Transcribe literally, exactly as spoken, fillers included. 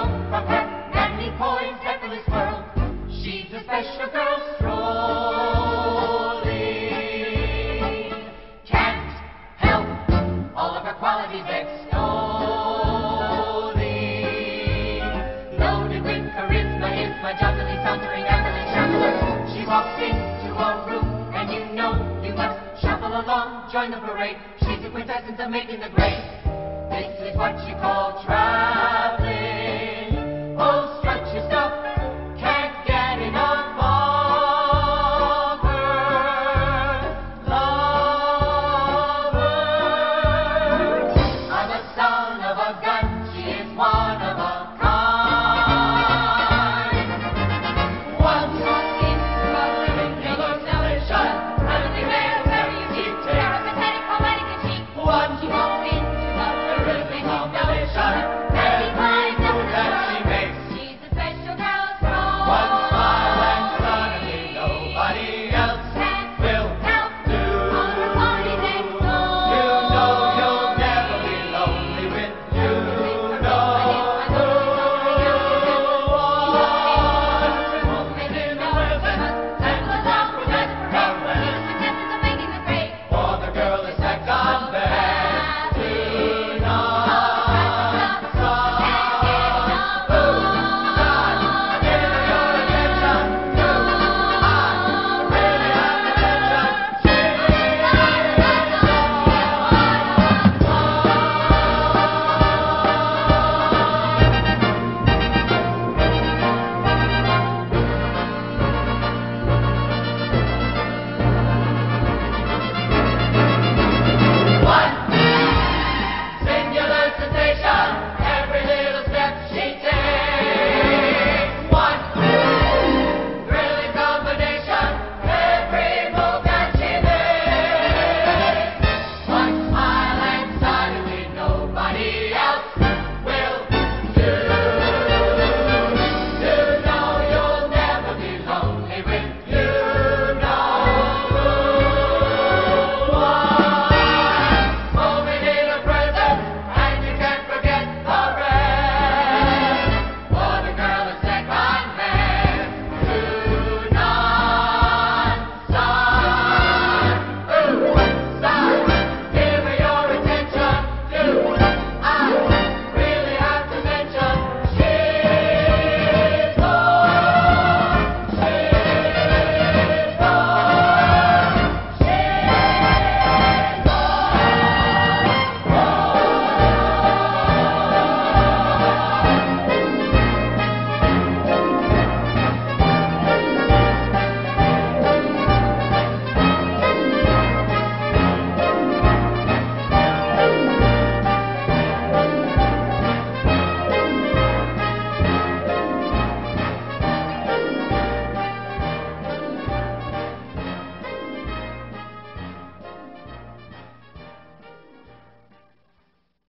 from her manly poise, effortless whirl. She's a special girl strolling. Can't help all of her qualities extolling. Loaded with charisma is my jauntily sauntering Evelyn Shuffler. She walks into a room and you know you must shuffle along, join the parade. She's the quintessence of making the grade. This is what you call travel.